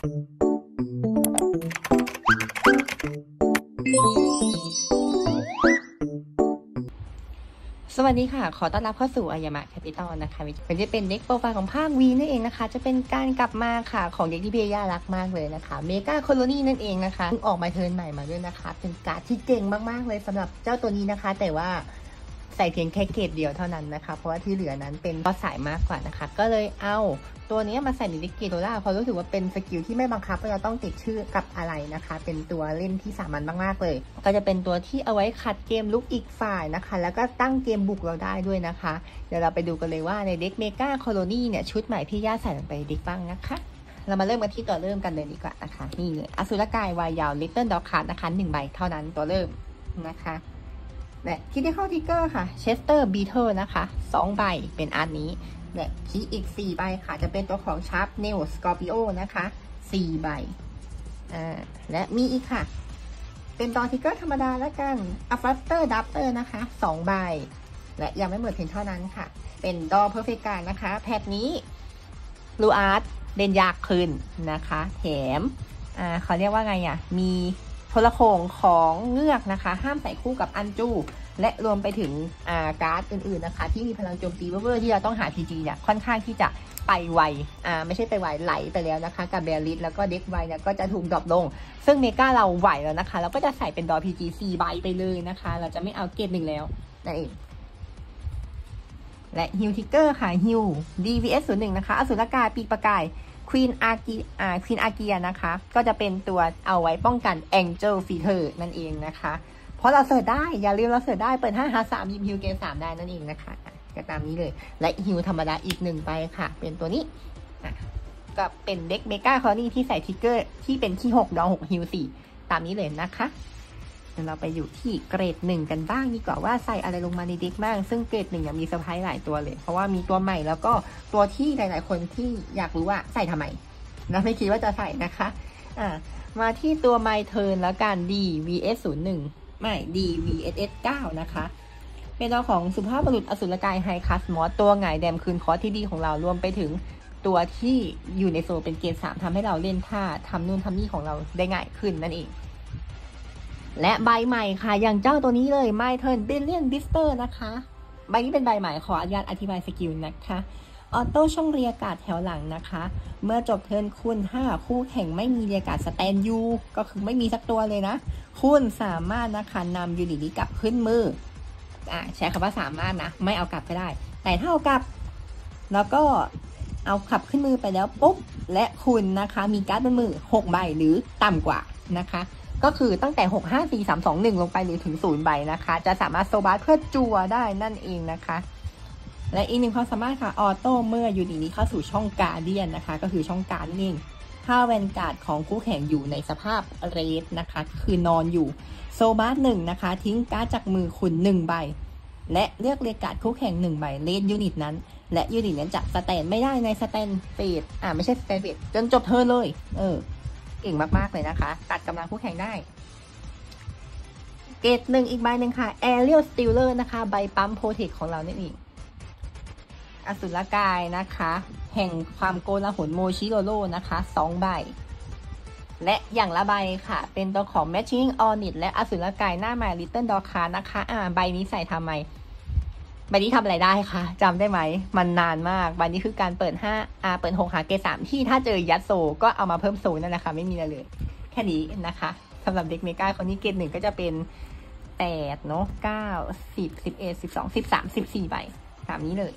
สวัสดีค่ะขอต้อนรับเข้าสู่อายามะแคปิตอลนะคะมันจะเป็นเด็กโปรไฟล์ของภาควีนั่นเองนะคะจะเป็นการกลับมาค่ะของเด็กที่พี่ย่ารักมากเลยนะคะเมกาโคโลนีนั่นเองนะคะเพิ่งออกมาเทิร์นใหม่มาด้วยนะคะเป็นการ์ดที่เก่งมากๆเลยสำหรับเจ้าตัวนี้นะคะแต่ว่าใส่เพียงแค่เกรดเดียวเท่านั้นนะคะเพราะว่าที่เหลือนั้นเป็นข้อสายมากกว่านะคะก็เลยเอาตัวนี้มาใส่ในดิกเกโดล่าเพราะรู้สึกว่าเป็นสกิลที่ไม่บังคับว่าเราต้องติดชื่อกับอะไรนะคะเป็นตัวเล่นที่สามัญมากๆเลยก็จะเป็นตัวที่เอาไว้ขัดเกมลุกอีกฝ่ายนะคะแล้วก็ตั้งเกมบุกเราได้ด้วยนะคะเดี๋ยวเราไปดูกันเลยว่าในเด็กเมกาโคโลนีเนี่ยชุดใหม่พี่ย่าใส่ลงไปเด็กบ้างนะคะเรามาเริ่มกันที่ตัวเริ่มกันเลยดีกว่านะคะนี่เลยอสุรกายวายยาวลิตเติ้ลด็อกคาร์ดนะคะ1ใบเท่านั้นตัวเริ่มนะคะและคิดที่เข้าทิกเกอร์ค่ะเชสเตอร์บีเทิลนะคะ2ใบเป็นอันนี้และคีอีก4ใบค่ะจะเป็นตัวของชาร์ปเนลสกอร์ปิโอนะคะ4ใบและมีอีกค่ะเป็นตอนทิกเกอร์ธรรมดาแล้วกันอัฟฟัตเตอร์ดับเตอร์นะคะ2ใบและยังไม่หมดเพียงเท่านั้นค่ะเป็นดอเพอร์เฟกต์นะคะแพทนี้ลูอาร์ตเล่นยากขึ้นนะคะแถมเขาเรียกว่าไงมีโทรโขงของเงือกนะคะห้ามใส่คู่กับอันจูและรวมไปถึงการ์ดอื่นๆนะคะที่มีพลังโจมตีเวอร์ที่เราต้องหา PG เนี่ยค่อนข้างที่จะไปไวไม่ใช่ไปไวไหลไปแล้วนะคะกับเบลลิสแล้วก็เด็กไวเนี่ยก็จะถูกดรอปลงซึ่งเมกาเราไหวแล้วนะคะเราก็จะใส่เป็นดอ PG 4 ใบไปเลยนะคะเราจะไม่เอาเกรด1แล้วนั่นเองและฮิวทิกเกอร์ค่ะฮิว DVS 01นะคะอสุรกายปีกประกายควีนอาเกียนะคะก็จะเป็นตัวเอาไว้ป้องกัน Angel Feeder นั่นเองนะคะเพราะเราเสิร์ชได้อย่าลืมเราเสิร์ชได้เปิด5หา3ยิมฮิวเกม3ได้นั่นเองนะคะก็ตามนี้เลยและฮิวธรรมดาอีก1ไปค่ะเป็นตัวนี้ก็เป็นเด็กเมกาคอนี่ที่ใส่ทิกเกอร์ที่เป็นที่6ดอ6ฮิว4ตามนี้เลยนะคะเราไปอยู่ที่เกรด1กันบ้างดีกว่าว่าใส่อะไรลงมาในเด็กบ้างซึ่งเกรด1มีเซอร์ไพรส์หลายตัวเลยเพราะว่ามีตัวใหม่แล้วก็ตัวที่หลายๆคนที่อยากรู้ว่าใส่ทำไมนะไม่คิดว่าจะใส่นะคะมาที่ตัว My Turn แล้วกัน DVS 01ไม่ DVSS 9นะคะเป็นตัวของสุภาพบุรุษอสุรกายไฮคัสมอสตัวหงายแดมคืนคอร์สที่ดีของเรารวมไปถึงตัวที่อยู่ในโซนเป็นเกรด3ทำให้เราเล่นท่าทำนู่นทำนี่ของเราได้ง่ายขึ้นนั่นเองและใบใหม่ค่ะอย่างเจ้าตัวนี้เลย My Turn Billion Blister นะคะใบนี้เป็นใบใหม่ขออนุญาตอธิบายสกิลนะคะออโต้ช่องเรียกการ์ดแถวหลังนะคะเมื่อจบเทิร์นคุณ5คู่แข่งไม่มีเรียกการ์ดสแตนยูก็คือไม่มีสักตัวเลยนะคุณสามารถนะคะนำยูนิตนี้กลับขึ้นมือใช้คำว่าสามารถนะไม่เอากลับก็ได้แต่ถ้าเอากลับแล้วก็เอาขับขึ้นมือไปแล้วปุ๊บและคุณนะคะมีการ์ดบนมือ6ใบหรือต่ำกว่านะคะก็คือตั้งแต่6 5 4 3 2 1ลงไปหรือถึง0ใบนะคะจะสามารถโซบาร์เพื่อจั่วได้นั่นเองนะคะและอีกหนึ่งความสามารถค่ะออโต้เมื่อยูนิตนี้เข้าสู่ช่องการเดียนนะคะก็คือช่องการนั่นเองถ้าแวนการ์ดของคู่แข่งอยู่ในสภาพเรสนะคะคือนอนอยู่โซบาร์1นะคะทิ้งการ์ดจากมือคุณ1ใบและเลือกเรียกการ์ดคู่แข่ง1ใบเลสยูนิตนั้นและยูนิตนั้นจะสแตนไม่ได้ในสแตนเฟสไม่ใช่สแตนเฟสจนจบเธอเลยเก่งมากๆเลยนะคะตัดกำลังคู่แข่งได้เกรด1อีกใบหนึ่งค่ะ Aerial Stealer นะคะใบปั๊มโปรเทคของเราเนี่ยเองอสุรกายนะคะแห่งความโกลาหลโมชิโรโร่นะคะ2ใบและอย่างละใบค่ะเป็นตัวของ Matching Ornit และอสุรกายหน้าใหม่ Little Dog Card นะคะใบนี้ใส่ทำไมใบนี้ทำอะไรได้คะจำได้ไหมมันนานมากใบนี้คือการเปิด5เปิด6หาเกรด3ที่ถ้าเจอยัดโซก็เอามาเพิ่มโซนั่นแหละค่ะไม่มีอะไรเลยแค่นี้นะคะสำหรับเด็กเมกาคนนี้เกรด1ก็จะเป็น8เนาะ9 10 11 12 13 14ใบตามนี้เลย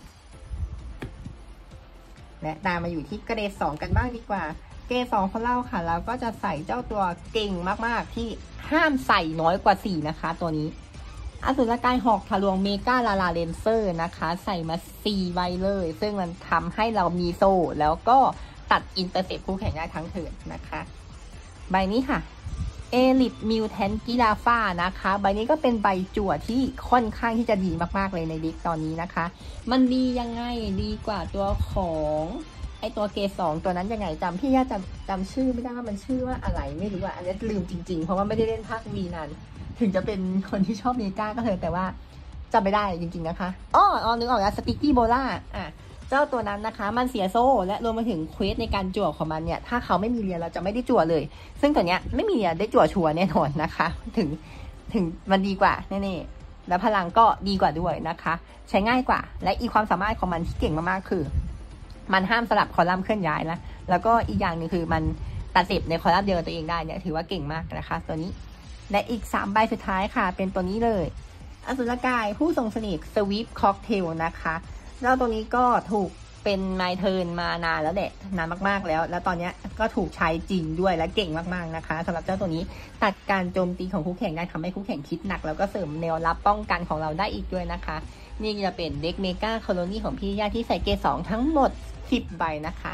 และตามมาอยู่ที่เกรด2กันบ้างดีกว่าเกรด2ของเราค่ะเราก็จะใส่เจ้าตัวเก่งมากๆที่ห้ามใส่น้อยกว่า4นะคะตัวนี้อสุรกายหอกทะลวงเมกาลาลาเลนเซอร์นะคะใส่มา4ใบเลยซึ่งมันทำให้เรามีโซ่แล้วก็ตัดอินเตอร์เซปคู่แข่งได้ทั้งเทิร์นนะคะใบนี้ค่ะเอลิทมิวแทนกิลาฟ้านะคะใบนี้ก็เป็นใบจั่วที่ค่อนข้างที่จะดีมากๆเลยในเด็กตอนนี้นะคะมันดียังไงดีกว่าตัวของไอตัวเกส2ตัวนั้นยังไงพี่ย่าจำชื่อไม่ได้ว่ามันชื่อว่าอะไรไม่รู้อันนี้ลืมจริงๆเพราะว่าไม่ได้เล่นภาควีนานถึงจะเป็นคนที่ชอบเมกาก็เถอะแต่ว่าจำไม่ได้จริงๆนะคะนึกออกแล้วสติกกี้โบล่าเจ้าตัวนั้นนะคะมันเสียโซ่และรวมไปถึงเควสในการจั่วของมันเนี่ยถ้าเขาไม่มีเรียนเราจะไม่ได้จั่วเลย ซึ่งตัวเนี้ยไม่มีเรียนได้จั่วชัวร์แน่นอนนะคะถึงมันดีกว่าแน่ๆและพลังก็ดีกว่าด้วยนะคะใช้ง่ายกว่าและอีความสามารถของมันที่เก่งมากๆคือมันห้ามสลับคอลัมน์เคลื่อนย้ายนะแล้วก็อีกอย่างหนึ่งคือมันตัดเสพในคอลัมน์เดียวกับตัวเองได้เนี่ยถือว่าเก่งมากนะคะตัวนี้และอีก3ใบสุดท้ายค่ะเป็นตัวนี้เลยอสุรกายผู้ทรงเสน่ห์สวีปค็อกเทลนะคะเจ้าตัวนี้ก็ถูกเป็นไมเทิร์นมานานแล้วแหละนานมากๆแล้วตอนนี้ก็ถูกใช้จริงด้วยและเก่งมากๆนะคะสำหรับเจ้าตัวนี้ตัดการโจมตีของคู่แข่งได้ทำให้คู่แข่งคิดหนักแล้วก็เสริมแนวรับป้องกันของเราได้อีกด้วยนะคะนี่จะเป็นเด็กเมกาโคโลนีของพี่ย่าที่ใส่เกรด2ทั้งหมด10ใบนะคะ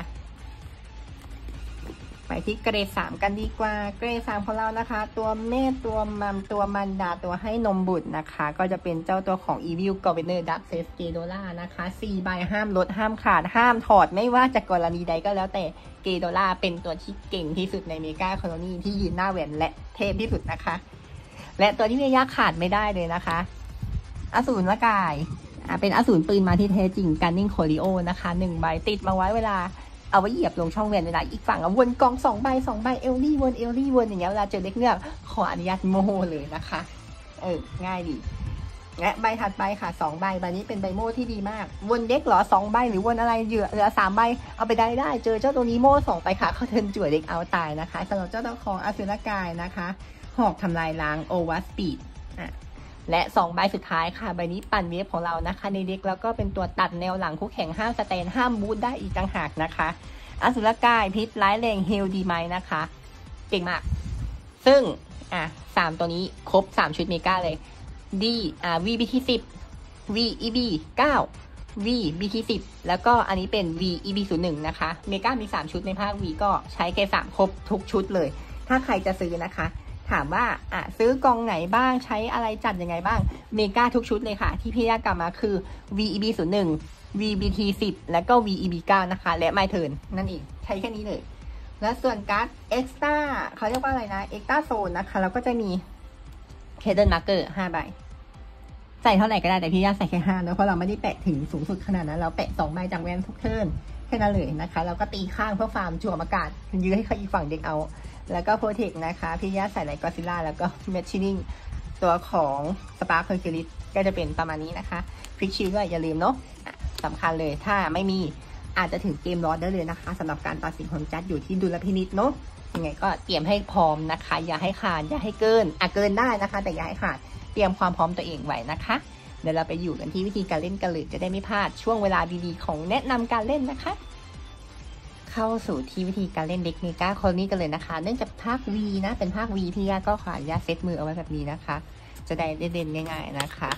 ไปที่เกรด3กันดีกว่าเกรด3ของเรานะคะตัวแม่ตัวมัมตัวมันดาตัวให้นมบุตรนะคะก็จะเป็นเจ้าตัวของ Evil Governor Dark Safe Ghidorah นะคะ4ใบห้ามลดห้ามขาดห้ามถอดไม่ว่าจะกรณีใดก็แล้วแต่เกโดล่าเป็นตัวที่เก่งที่สุดในเมกาโคโลนีที่ยืนหน้าแหวนและเทพที่สุดนะคะและตัวที่ไม่ยากขาดไม่ได้เลยนะคะอสูรละกายเป็นอสูรปืนมาที่แท้จริงการนิ่งโคลิโอนะคะ1ใบติดมาไว้เวลาเอาไว้เหยียบลงช่องแหวนเวลาอีกฝั่งวนกอง2ใบเอลลี่วนอย่างเงี้ยเวลาเจอเล็กเนี่ยขออนุญาตโมเลยนะคะง่ายดีและใบถัดไปค่ะ2ใบนี้เป็นใบโม่ที่ดีมากวนเด็กเหรอ2ใบหรือวนอะไรเหลือ3ใบเอาไปได้เจอเจ้าตัวนี้โม่2ไปค่ะเขาเทิร์นจั่วเด็กเอาตายนะคะสำหรับเจ้าตัวของอสุรกายนะคะหอกทำลายล้างโอเวอร์สปีดและ2ใบสุดท้ายค่ะใบนี้ปั่นเวฟของเรานะคะในเด็กแล้วก็เป็นตัวตัดแนวหลังคู่แข่งห้ามสแตนห้ามบูทได้อีกต่างหากนะคะอสุรกายพิษร้ายแรงเฮลดีไหมนะคะเก่งมากซึ่ง3ตัวนี้ครบ3ชุดเมกาเลยD VBT 10 VEB 9 VBT 10แล้วก็อันนี้เป็น VEB 01นะคะเมกามี3ชุดในภาค V ก็ใช้เกรด3ครบทุกชุดเลยถ้าใครจะซื้อนะคะถามว่าซื้อกองไหนบ้างใช้อะไรจัดยังไงบ้างเมกาทุกชุดเลยค่ะที่พี่ยากลับมาคือ VEB 01 VBT 10แล้วก็ VEB 9นะคะและ My Turn นั่นเองใช้แค่นี้เลยและส่วนการ์ด Extra เขาเรียกว่าอะไรนะ Extra Zone นะคะเราก็จะมี Hidden Marker 5 ใบใส่เท่าไหร่ก็ได้แต่พี่ยาใส่แค่5นะเพราะเราไม่ได้แปะถึงสูงสุดขนาดนั้นเราแปะ2ใบจากแวนทุกเทิร์นแค่นั้นเลยนะคะเราก็ตีข้างเพื่อฟาร์มจั่วอากาศยื้อให้เขาอีกฝั่งเด็กเอาแล้วก็โปรเทคนะคะพี่ย่าใส่ไลท์กอซิลล่าแล้วก็เมชชินิ่งตัวของสปาร์คเฮอร์คิวลิสก็จะเป็นประมาณนี้นะคะคลิกชิลด้วยอย่าลืมเนาะสำคัญเลยถ้าไม่มีอาจจะถึงเกมลอสได้เลยนะคะสำหรับการตัดสินของจัดอยู่ที่ดุลพินิจเนาะยังไงก็เตรียมให้พร้อมนะคะอย่าให้ขาดอย่าให้เกินเกินได้นะคะแต่อย่าให้ขาดเตรียมความพร้อมตัวเองไว้นะคะเดี๋ยวเราไปอยู่กันที่วิธีการเล่นกันเลยจะได้ไม่พลาดช่วงเวลาดีๆของแนะนำการเล่นนะคะเข้าสู่ที่วิธีการเล่นเด็กเมกาโคโลนีกันเลยนะคะเนื่องจากภาค V นะเป็นภาค V พี่ยาก็ขออนุญาตเซตมือเอาไว้แบบนี้นะคะจะได้เล่นง่ายๆนะคะ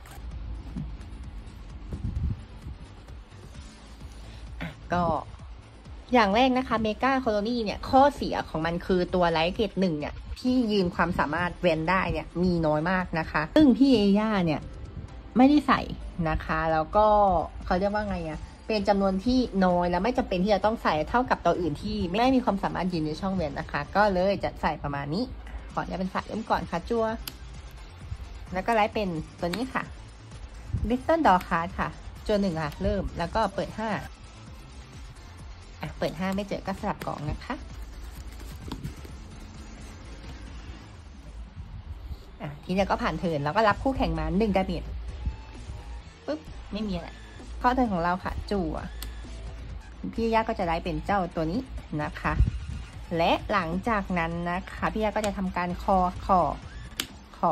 ก็อย่างแรกนะคะเมกาโคโลนีเนี่ยข้อเสียของมันคือตัวไลท์เกรด1เนี่ยที่ยืนความสามารถเวนได้เนี่ยมีน้อยมากนะคะซึ่งพี่เอย่าเนี่ยไม่ได้ใส่นะคะแล้วก็เขาเรียกว่าไงเป็นจำนวนที่น้อยและไม่จำเป็นที่จะต้องใส่เท่ากับตัวอื่นที่ไม่มีความสามารถยืนในช่องเว้นนะคะก็เลยจะใส่ประมาณนี้ขอจะเป็นสายเริ่มก่อนค่ะจั่วแล้วก็ไลท์เป็นตัวนี้ค่ะ Little Door Card ค่ะจั่ว1ค่ะเริ่มแล้วก็เปิด5เปิด5ไม่เจอก็สลับกองนะคะทีนี้ก็ผ่านเทิร์นแล้วก็รับคู่แข่งมา1ดาเมจปุ๊บไม่มีอะไรข้อเทิร์นของเราค่ะจั่วพี่ย่าก็จะได้เป็นเจ้าตัวนี้นะคะและหลังจากนั้นนะคะพี่ย่าก็จะทำการคอ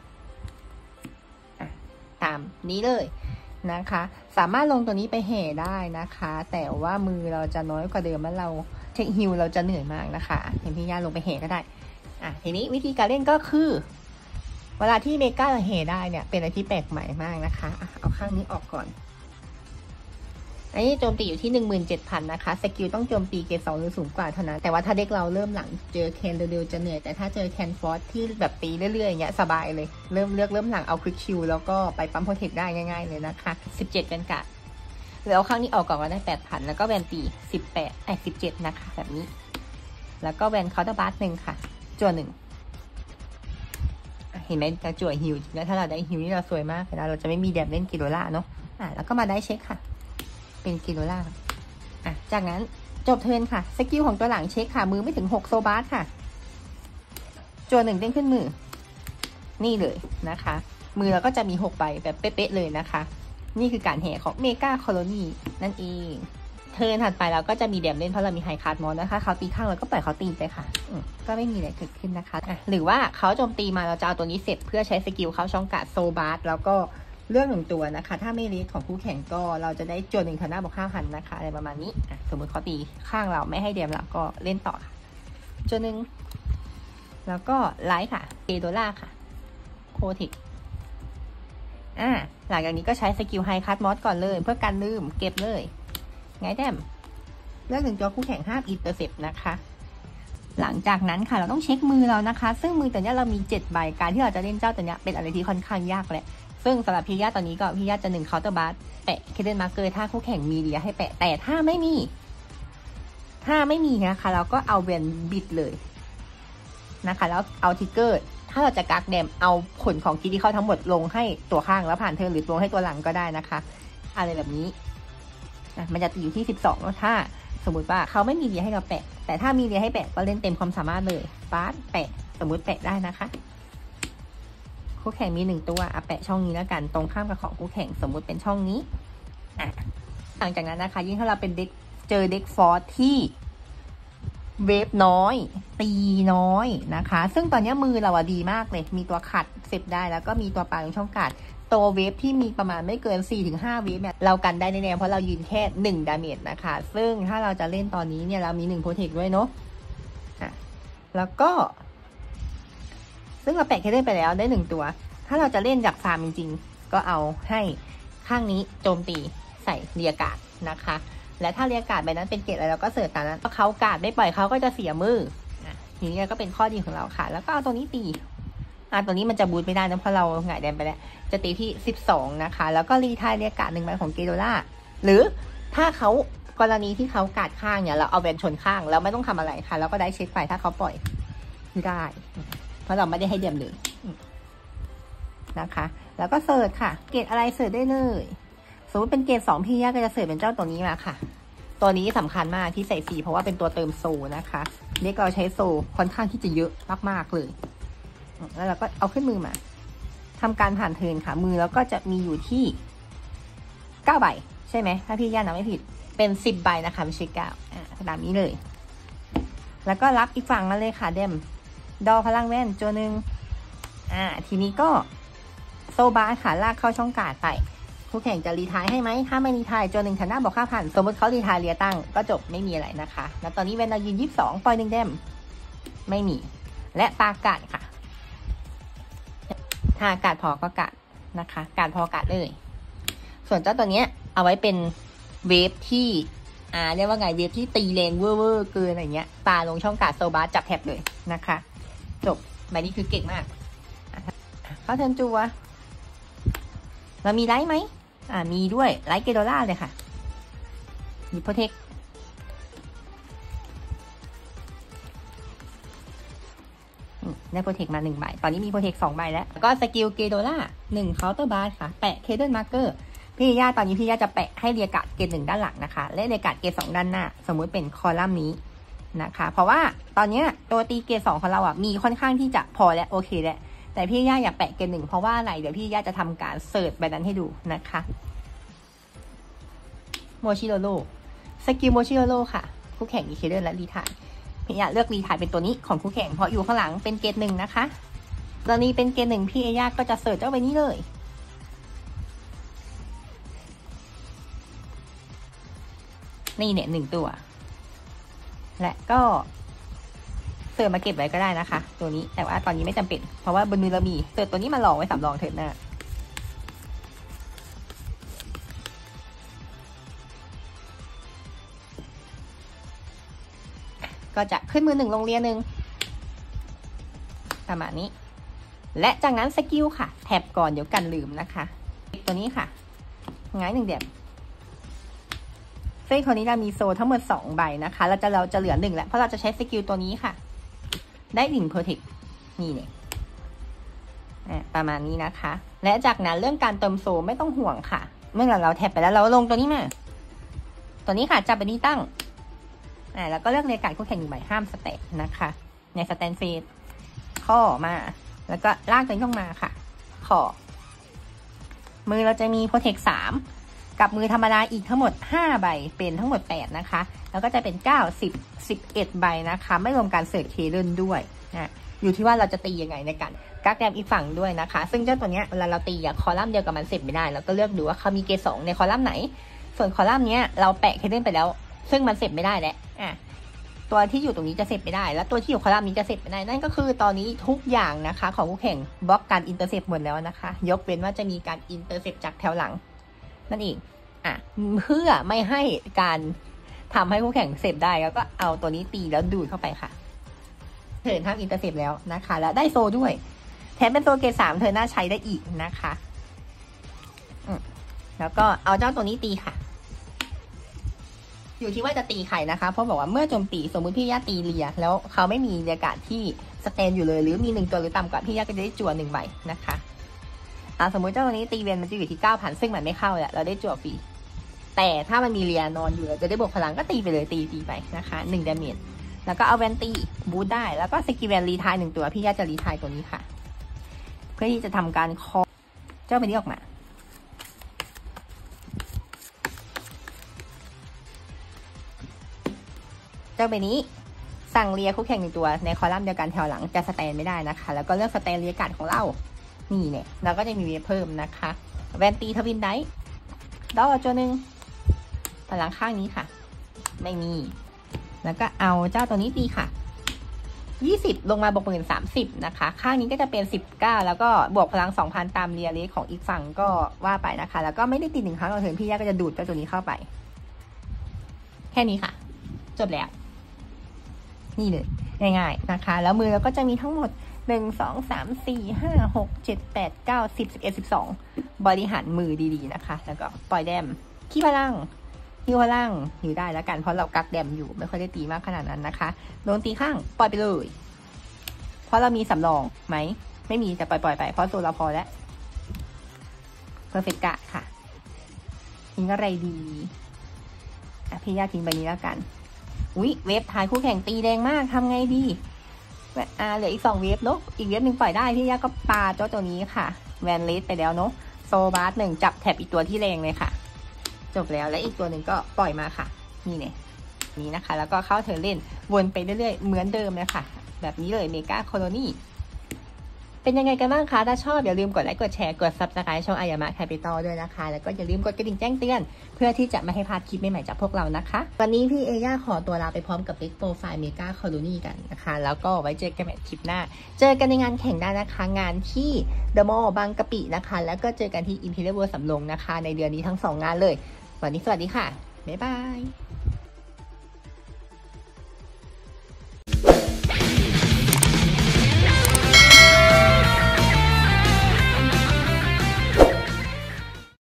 ตามนี้เลยนะคะสามารถลงตัวนี้ไปแห่ได้นะคะแต่ว่ามือเราจะน้อยกว่าเดิมแล้วเราเช็คฮิลเราจะเหนื่อยมากนะคะเห็นพี่ย่าลงไปแห่ก็ได้ทีนี้วิธีการเล่นก็คือเวลาที่เมกาแห่ได้เนี่ยเป็นอะไรที่แปลกใหม่มากนะคะเอาข้างนี้ออกก่อนอันนี้โจมตีอยู่ที่ 17,000 นะคะสกิลต้องโจมตีเกรด2หรือสูงกว่าเท่านั้นแต่ว่าถ้าเด็กเราเริ่มหลังเจอแคนเร็วๆจะเหนื่อยแต่ถ้าเจอแคนฟอสที่แบบตีเรื่อยๆอย่างเงี้ยสบายเลยเริ่มหลังเอาควิกชิลแล้วก็ไปปั๊มโปรเทคได้ง่ายๆเลยนะคะ17เป็นกะหรือเอาข้างนี้ออกก่อนก็ได้ 8,000 แล้วก็แวนตี17นะคะแบบนี้แล้วก็แวนเคาน์เตอร์บัส1ค่ะจั่ว1เห็นไหมจะจั่วฮิลแล้วถ้าเราได้ฮิลนี่เราสวยมากเลยนะเราจะไม่มีแดมเล่นกิโลล่าเนาะแล้วก็มาได้เช็คค่ะเป็นเกโดล่าจากนั้นจบเทิร์นค่ะสกิลของตัวหลังเช็คค่ะมือไม่ถึง6โซบาสค่ะจั่ว1เด้งขึ้นมือนี่เลยนะคะมือเราก็จะมี6ใบแบบเป๊ะๆเลยนะคะนี่คือการแห่ของเมกาโคโลนีนั่นเองเทิร์นถัดไปเราก็จะมีแดมเล่นเพราะเรามีไฮคาร์ดมอนนะคะเขาตีข้างเราก็ปล่อยเขาตีไปค่ะก็ไม่มีอะไรเกิดขึ้นนะคะหรือว่าเขาโจมตีมาเราจะเอาตัวนี้เสร็จเพื่อใช้สกิลเขาช่องการ์ดโซบาร์แล้วก็เรื่อง1ตัวนะคะถ้าไม่รีดของคู่แข่งก็เราจะได้จวน1 5 บวก 5,000 นะคะอะไรประมาณนี้สมมติเขาตีข้างเราไม่ให้เดมเราก็เล่นต่อค่ะจวน1แล้วก็ไลท์ค่ะเกโดล่าค่ะโคทิกหลังจากนี้ก็ใช้สกิลไฮคัทมอสก่อนเลยเพื่อการลืมเก็บเลยไงแต้มเลือก1ตัวคู่แข่งห้ามอินเตอร์เซปนะคะหลังจากนั้นค่ะเราต้องเช็คมือเรานะคะซึ่งมือตัวนี้เรามี7ใบการที่เราจะเล่นเจ้าตัวนี้เป็นอะไรที่ค่อนข้างยากแหละซึ่งสำหรับพี่ย่าตอนนี้ก็พี่ย่าจะ1เคาน์เตอร์บาร์แปะเคเดนมาร์เกอร์ถ้าคู่แข่งมีเดียให้แปะแต่ถ้าไม่มีนะคะเราก็เอาเวนบิดเลยนะคะแล้วเอาทิกเกอร์ถ้าเราจะกักแดมเอาผลของคิดที่เข้าทั้งหมดลงให้ตัวข้างแล้วผ่านเทิร์นหรือลงให้ตัวหลังก็ได้นะคะอะไรแบบนี้มันจะตีอยู่ที่12แล้วถ้าสมมติว่าเขาไม่มีเดียให้เราแปะแต่ถ้ามีเดียให้แปะก็เล่นเต็มความสามารถเลยบาสแปะสมมติแปะได้นะคะคู่แข่งมี1ตัวแปะช่องนี้แล้วกันตรงข้ามกับของคู่แข่งสมมุติเป็นช่องนี้หลังจากนั้นนะคะยิ่งถ้าเราเป็นเด็กเจอเด็กฟอร์สที่เวฟน้อยตีน้อยนะคะซึ่งตอนนี้มือเราดีมากเลยมีตัวขัดเซฟได้แล้วก็มีตัวปลาตรงช่องกัดตัวเวฟที่มีประมาณไม่เกิน 4-5 เวฟเนี่ยเรากันได้แน่ๆเพราะเรายืนแค่1ดาเมจนะคะซึ่งถ้าเราจะเล่นตอนนี้เนี่ยเรามี1โปรเทคด้วยเนาะแล้วก็ซึ่งเราแปะแค่ได้ไปแล้วได้1ตัวถ้าเราจะเล่นจากฟาร์มจริงๆก็เอาให้ข้างนี้โจมตีใส่เรียกาดนะคะและถ้าเรียกาดใบนั้นเป็นเกรดอะไรเราก็เสิร์ชตามนั้นเพราะเขากาดไม่ปล่อยเขาก็จะเสียมือทีนี้ก็เป็นข้อดีของเราค่ะแล้วก็เอาตัวนี้ตีตัวนี้มันจะบูทไม่ได้นะเพราะเราหงายแดมไปแล้วจะตีที่12นะคะแล้วก็รีทายเรียกาด1ใบของเกโดล่าหรือถ้าเขากรณีที่เขากาดข้างเนี่ยเราเอาแบนชนข้างแล้วไม่ต้องทำอะไรค่ะแล้วก็ได้เช็คไฟถ้าเขาปล่อยได้เพราะเราไม่ได้ให้เดมเลยนะคะแล้วก็เสิร์ชค่ะเกรดอะไรเสิร์ชได้เลยสมมติเป็นเกรด2พี่ย่าก็จะเสิร์ชเป็นเจ้าตัวนี้มาค่ะตัวนี้สำคัญมากที่ใส่ฟรีเพราะว่าเป็นตัวเติมโซนะคะเรียกเราใช้โซค่อนข้างที่จะเยอะมากๆเลยแล้วเราก็เอาขึ้นมือมาทำการผ่านเทิร์นค่ะมือแล้วก็จะมีอยู่ที่9ใบใช่ไหมถ้าพี่ย่านับไม่ผิดเป็น10ใบนะคะไม่ใช่9ตามนี้เลยแล้วก็รับอีกฝั่งมาเลยค่ะเดมดอพลังแว่นตัวหนึ่งทีนี้ก็โซบาค่ะลากเข้าช่องการ์ดไปคู่แข่งจะรีทายให้ไหมถ้าไม่รีทายตัว1ฐานะบอก5,000สมมติเขารีทายเรียตั้งก็จบไม่มีอะไรนะคะแล้วตอนนี้เวนเรายืน22ปล่อย1เดมไม่มีและตากาดค่ะถ้ากาดพอก็กาดนะคะกาดพอกาดเลยส่วนเจ้าตัวนี้เอาไว้เป็นเวฟที่เรียกว่าไงเวฟที่ตีแรงเวอร์เกินอะไรเงี้ยปาลงช่องการ์ดโซบาจับแท็บเลยนะคะจบใบนี้คือเก่งมากเข้าเทิร์นจัวเรามีไลท์ไหมมีด้วยไลท์เกโดล่าเลยค่ะมีโปรเทคได้โปรเทคมา1ใบตอนนี้มีโปรเทค2ใบแล้วก็สกิลเกโดล่า1เคาน์เตอร์บาร์ค่ะแปะเคเดนมาร์เกอร์พี่ย่าตอนนี้พี่ย่าจะแปะให้เรียกาดเกรด1ด้านหลังนะคะและเรียกาดเกรด2ด้านหน้าสมมุติเป็นคอลัมน์นี้นะคะเพราะว่าตอนนี้ตัวตีเกรด2ของเรามีค่อนข้างที่จะพอและโอเคแล้วแต่พี่ย่าอยากแปะเกรด1เพราะว่าอะไรเดี๋ยวพี่ย่าจะทำการเสิร์ชแบบนั้นให้ดูนะคะโมชิโรโร่สกิลโมชิโรโร่ค่ะคู่แข่งมีเคเดอร์และรีทายพี่ย่าเลือกรีทายเป็นตัวนี้ของคู่แข่งเพราะอยู่ข้างหลังเป็นเกรด1นะคะตอนนี้เป็นเกรด1พี่ย่าก็จะเสิร์ชเจ้าใบนี้เลยนี่เนี่ย1ตัวและก็เสิร์ฟมาเก็บไว้ก็ได้นะคะตัวนี้แต่ว่าตอนนี้ไม่จำเป็นเพราะว่าบนมือเรามีเสิร์ฟตัวนี้มาลองไว้สำรองเถิดหน้าก็จะขึ้นมือ1ลงเรียน1ประมาณนี้และจากนั้นสกิลค่ะแท็บก่อนเดี๋ยวกันลืมนะคะตัวนี้ค่ะง่าย1เดียบซึ่งคนนี้เรามีโซทั้งหมด2ใบนะคะเราจะเหลือ1แล้วเพราะเราจะใช้สกิลตัวนี้ค่ะได้1เพอร์เทคนี่เนี่ยประมาณนี้นะคะและจากนั้นเรื่องการเติมโซไม่ต้องห่วงค่ะเมื่อเราแท็บไปแล้วเราลงตัวนี้มาตัวนี้ค่ะจับไปที่ตั้งแล้วก็เลือกเลการคู่แข่ง1ใบห้ามสแตนนะคะในสแตนเฟสข้อมาแล้วก็ลากตัวนี้ลงมาค่ะขอมือเราจะมีโปรเทค3กับมือธรรมดาอีกทั้งหมด5ใบเป็นทั้งหมด8นะคะแล้วก็จะเป็น9 10 11ใบนะคะไม่รวมการเสิร์ชเคเดิลด้วยนะอยู่ที่ว่าเราจะตียังไงในการกักแดมอีกฝั่งด้วยนะคะซึ่งเจ้าตัวเนี้ยเวลาเราตีคอลัมน์เดียวกับมันเสร็จไม่ได้แล้วก็เลือกดูว่าเขามีเกรด2ในคอลัมน์ไหนส่วนคอลัมน์เนี้ยเราแปะเคเดิลไปแล้วซึ่งมันเสร็จไม่ได้แล้วตัวที่อยู่ตรงนี้จะเสร็จไม่ได้แล้วตัวที่อยู่คอลัมน์นี้จะเสร็จไม่ได้นั่นก็คือตอนนี้ทุกอย่างนะคะของคู่แข่งบล็อกการอินเตอร์เซปหมดแล้วนะคะยกเว้นว่าจะมีการอินเตอร์เซปจากแถวหลังนั่นเองเพื่อไม่ให้การทำให้คู่แข่งเสร็จได้แล้วก็เอาตัวนี้ตีแล้วดูดเข้าไปค่ะเทิร์นทำอินเตอร์เซปแล้วนะคะแล้วได้โซด้วยแถมเป็นโซเกรด3เทิร์นหน้าใช้ได้อีกนะคะแล้วก็เอาเจ้าตัวนี้ตีค่ะอยู่ที่ว่าจะตีใครนะคะเพราะบอกว่าเมื่อโจมตีสมมุติพี่ย่าตีเลียแล้วเขาไม่มีเรียกาศที่สแตนอยู่เลยหรือมี1ตัวหรือต่ำกว่าพี่ย่าก็จะได้จั่ว1ใบนะคะสมมุติเจ้าตัวนี้ตีเวียนมันจะอยู่ที่ 9,000 ซึ่งมันไม่เข้าแหละเราได้จั่วฟรีแต่ถ้ามันมีเลียนอนอยู่เราจะได้บวกพลังก็ตีไปเลยตีไปนะคะ1 ดาเมจแล้วก็เอาแวนตีบูทได้แล้วก็สกิลแวนรีทาย1ตัวพี่ย่าจะรีทายตัวนี้ค่ะเพื่อที่จะทำการคอเจ้าใบนี้ออกมาเจ้าใบนี้สั่งเลียคู่แข่ง1ตัวในคอลัมน์เดียวกันแถวหลังจะสแตนไม่ได้นะคะแล้วก็เลือกสแตนเลียการ์ดของเรานี่เนี่ยเราก็จะมีเวฟเพิ่มนะคะแวนตีทวินไดท์ดอกตัวหนึ่งพลังข้างนี้ค่ะไม่มีแล้วก็เอาเจ้าตัวนี้ตีค่ะ20ลงมาบวก1030นะคะข้างนี้ก็จะเป็น19แล้วก็บวกพลัง 2,000 ตามเรียเลสของอีกฝั่งก็ว่าไปนะคะแล้วก็ไม่ได้ตี1ครั้งต่อเทิร์นพี่ย่าก็จะดูดเจ้าตัวนี้เข้าไปแค่นี้ค่ะจบแล้วนี่เลยง่ายๆนะคะแล้วมือเราก็จะมีทั้งหมด1 2 3 4 5 6 7 8 9 10 11 12บริหารมือดีๆนะคะแล้วก็ปล่อยแดมขี้พลังฮิวพลังอยู่ได้แล้วกันเพราะเรากักแดมอยู่ไม่ค่อยได้ตีมากขนาดนั้นนะคะโดนตีข้างปล่อยไปเลยเพราะเรามีสำรองไหมไม่มีแต่ปล่อยไปเพราะตัวเราพอแล้วเพอร์เฟกต์กะค่ะทิ้งอะไรดีพี่ย่าทิ้งใบนี้แล้วกันอุ๊ยเวฟท้ายคู่แข่งตีแดงมากทำไงดีเหลืออีก2เวฟเนาะอีกเวฟ1ปล่อยได้พี่ย่าก็ปาเจ้าตัวนี้ค่ะแวนเลสไปแล้วเนาะโซบาร์1จับแถบอีกตัวที่แรงเลยค่ะจบแล้วและอีกตัวหนึ่งก็ปล่อยมาค่ะนี่เนี่ยนี้นะคะแล้วก็เข้าเธอเล่นวนไปเรื่อยๆเหมือนเดิมเลยค่ะแบบนี้เลยเมกาโคโลนีเป็นยังไงกันบ้างคะถ้าชอบอย่าลืมกดไลค์กดแชร์กด Subscribe ช่องอายามะแคปิตอลด้วยนะคะแล้วก็อย่าลืมกดกระดิ่งแจ้งเตือนเพื่อที่จะไม่ให้พลาดคลิปใหม่ๆจากพวกเรานะคะวันนี้พี่เอย่าขอตัวลาไปพร้อมกับเด็กโปรไฟล์เมกาโคโลนีกันนะคะแล้วก็ไว้เจอกันใหม่คลิปหน้าเจอกันในงานแข่งได้นะคะงานที่เดอะมอลล์บางกะปินะคะแล้วก็เจอกันที่ Imperial World สำโรงนะคะในเดือนนี้ทั้ง2งานเลยวันนี้สวัสดีค่ะบ๊ายบาย